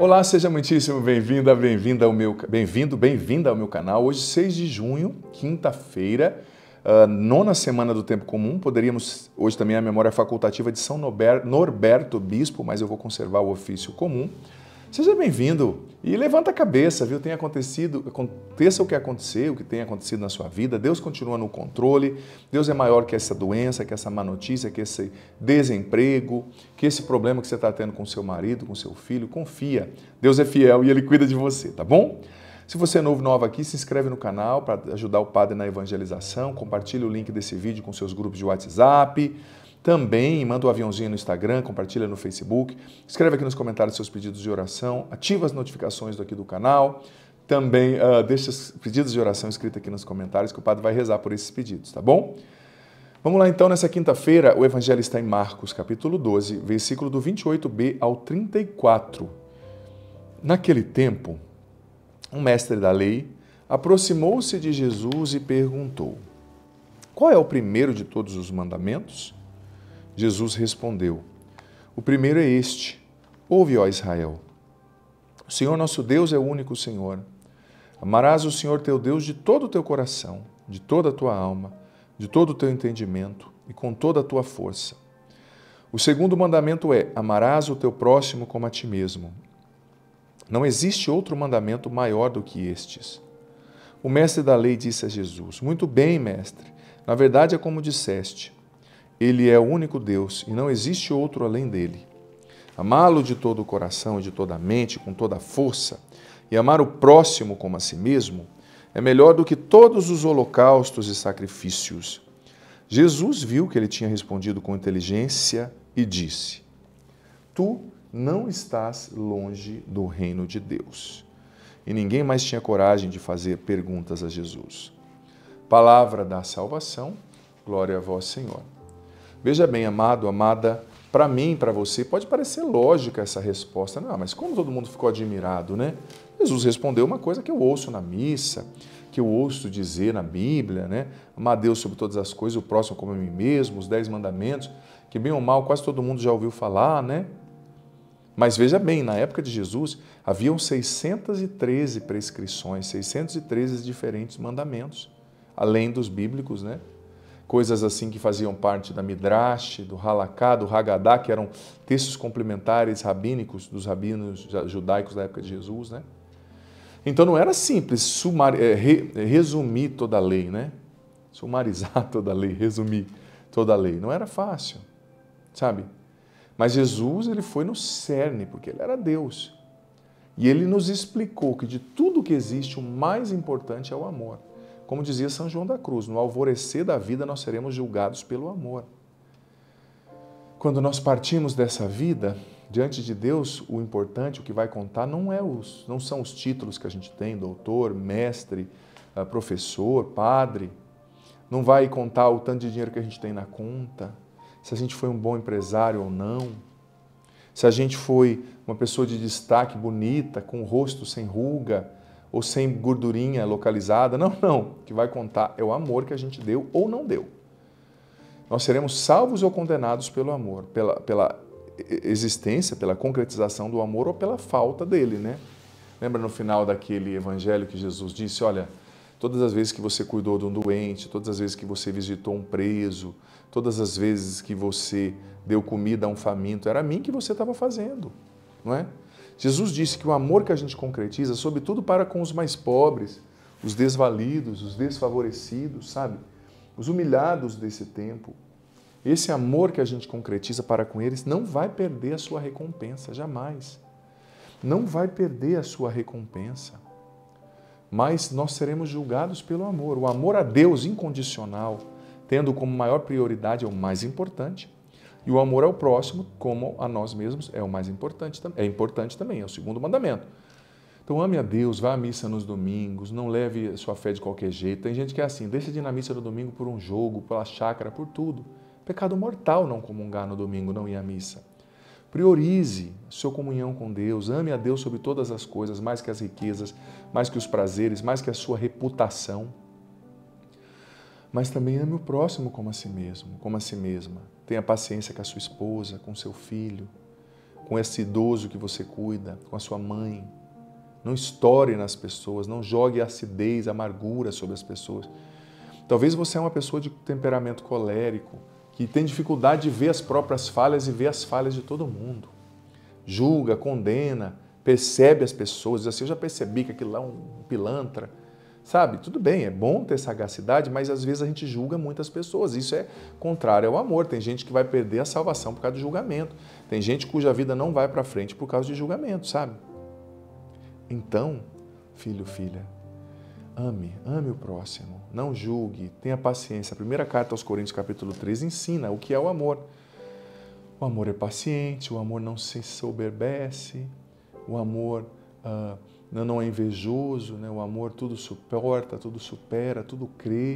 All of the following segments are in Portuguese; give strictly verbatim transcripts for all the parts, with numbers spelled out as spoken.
Olá, seja muitíssimo bem-vinda, bem-vinda ao meu, bem-vindo, bem-vinda ao meu canal. Hoje, seis de junho, quinta-feira, uh, nona semana do Tempo Comum. Poderíamos, hoje também a memória facultativa de São Norberto Bispo, mas eu vou conservar o ofício comum. Seja bem-vindo e levanta a cabeça, viu? Tem acontecido, aconteça o que acontecer, o que tem acontecido na sua vida, Deus continua no controle, Deus é maior que essa doença, que essa má notícia, que esse desemprego, que esse problema que você está tendo com seu marido, com seu filho. Confia, Deus é fiel e Ele cuida de você, tá bom? Se você é novo, nova aqui, se inscreve no canal para ajudar o padre na evangelização, compartilha o link desse vídeo com seus grupos de WhatsApp. Também manda um aviãozinho no Instagram, compartilha no Facebook, escreve aqui nos comentários seus pedidos de oração, ativa as notificações aqui do canal, também uh, deixa os pedidos de oração escritos aqui nos comentários que o padre vai rezar por esses pedidos, tá bom? Vamos lá então, nessa quinta-feira, o evangelho está em Marcos, capítulo doze, versículo do vinte e oito b ao trinta e quatro. Naquele tempo, um mestre da lei aproximou-se de Jesus e perguntou: qual é o primeiro de todos os mandamentos? Jesus respondeu: o primeiro é este: ouve, ó Israel. O Senhor nosso Deus é o único Senhor. Amarás o Senhor teu Deus de todo o teu coração, de toda a tua alma, de todo o teu entendimento e com toda a tua força. O segundo mandamento é: amarás o teu próximo como a ti mesmo. Não existe outro mandamento maior do que estes. O mestre da lei disse a Jesus: muito bem, mestre, na verdade é como disseste. Ele é o único Deus e não existe outro além dele. Amá-lo de todo o coração e de toda a mente, com toda a força, e amar o próximo como a si mesmo, é melhor do que todos os holocaustos e sacrifícios. Jesus viu que ele tinha respondido com inteligência e disse: tu não estás longe do reino de Deus. E ninguém mais tinha coragem de fazer perguntas a Jesus. Palavra da salvação, glória a vós, Senhor. Veja bem, amado, amada, para mim, para você, pode parecer lógica essa resposta. Não, mas como todo mundo ficou admirado, né? Jesus respondeu uma coisa que eu ouço na missa, que eu ouço dizer na Bíblia, né? Amar a Deus sobre todas as coisas, o próximo como a mim mesmo, os dez mandamentos, que bem ou mal quase todo mundo já ouviu falar, né? Mas veja bem, na época de Jesus, haviam seiscentas e treze prescrições, seiscentos e treze diferentes mandamentos, além dos bíblicos, né? Coisas assim que faziam parte da Midrash, do Halaká, do Hagadá, que eram textos complementares rabínicos dos rabinos judaicos da época de Jesus, né? Então não era simples sumar, é, re, resumir toda a lei, né? Sumarizar toda a lei, resumir toda a lei. Não era fácil, sabe? Mas Jesus, ele foi no cerne, porque ele era Deus. E ele nos explicou que de tudo que existe, o mais importante é o amor. Como dizia São João da Cruz, no alvorecer da vida nós seremos julgados pelo amor. Quando nós partimos dessa vida, diante de Deus, o importante, o que vai contar, não, é os, não são os títulos que a gente tem, doutor, mestre, professor, padre. Não vai contar o tanto de dinheiro que a gente tem na conta, se a gente foi um bom empresário ou não, se a gente foi uma pessoa de destaque, bonita, com o rosto sem ruga, ou sem gordurinha localizada. Não, não. O que vai contar é o amor que a gente deu ou não deu. Nós seremos salvos ou condenados pelo amor, pela, pela existência, pela concretização do amor ou pela falta dele, né? Lembra no final daquele evangelho que Jesus disse: olha, todas as vezes que você cuidou de um doente, todas as vezes que você visitou um preso, todas as vezes que você deu comida a um faminto, era a mim que você estava fazendo, não é? Jesus disse que o amor que a gente concretiza, sobretudo para com os mais pobres, os desvalidos, os desfavorecidos, sabe? Os humilhados desse tempo. Esse amor que a gente concretiza para com eles não vai perder a sua recompensa, jamais. Não vai perder a sua recompensa. Mas nós seremos julgados pelo amor. O amor a Deus incondicional, tendo como maior prioridade, é o mais importante. E o amor ao próximo, como a nós mesmos, é o mais importante, é importante também, é o segundo mandamento. Então ame a Deus, vá à missa nos domingos, não leve a sua fé de qualquer jeito. Tem gente que é assim, deixa de ir na missa no domingo por um jogo, pela chácara, por tudo. Pecado mortal não comungar no domingo, não ir à missa. Priorize a sua comunhão com Deus, ame a Deus sobre todas as coisas, mais que as riquezas, mais que os prazeres, mais que a sua reputação. Mas também ame o próximo como a si mesmo, como a si mesma. Tenha paciência com a sua esposa, com seu filho, com esse idoso que você cuida, com a sua mãe. Não estoure nas pessoas, não jogue acidez, amargura sobre as pessoas. Talvez você é uma pessoa de temperamento colérico, que tem dificuldade de ver as próprias falhas e ver as falhas de todo mundo. Julga, condena, percebe as pessoas, diz assim, eu já percebi que aquilo lá é um pilantra. Sabe, tudo bem, é bom ter sagacidade, mas às vezes a gente julga muitas pessoas. Isso é contrário ao amor. Tem gente que vai perder a salvação por causa do julgamento. Tem gente cuja vida não vai para frente por causa de julgamento, sabe? Então, filho, filha, ame, ame o próximo, não julgue, tenha paciência. A primeira carta aos Coríntios, capítulo três, ensina o que é o amor. O amor é paciente, o amor não se soberbece, o amor uh, não é invejoso, né? O amor tudo suporta, tudo supera, tudo crê.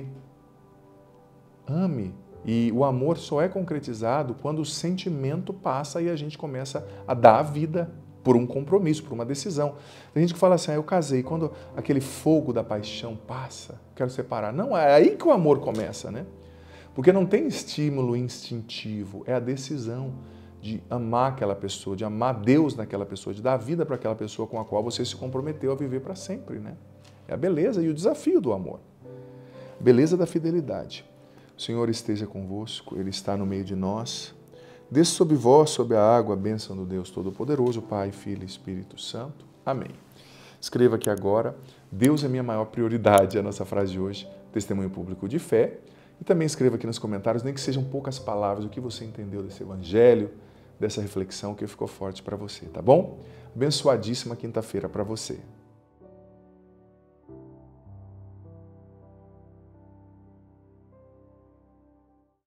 Ame. E o amor só é concretizado quando o sentimento passa e a gente começa a dar a vida por um compromisso, por uma decisão. Tem gente que fala assim, ah, eu casei, quando aquele fogo da paixão passa, quero separar. Não, é aí que o amor começa, né? Porque não tem estímulo instintivo, é a decisão de amar aquela pessoa, de amar Deus naquela pessoa, de dar vida para aquela pessoa com a qual você se comprometeu a viver para sempre, né? É a beleza e o desafio do amor. Beleza da fidelidade. O Senhor esteja convosco, Ele está no meio de nós. Desça sobre vós, sobre a água, a bênção do Deus Todo-Poderoso, Pai, Filho e Espírito Santo. Amém. Escreva aqui agora, Deus é minha maior prioridade, é a nossa frase de hoje, testemunho público de fé. E também escreva aqui nos comentários, nem que sejam poucas palavras, o que você entendeu desse evangelho, dessa reflexão que ficou forte para você, tá bom? Abençoadíssima quinta-feira para você.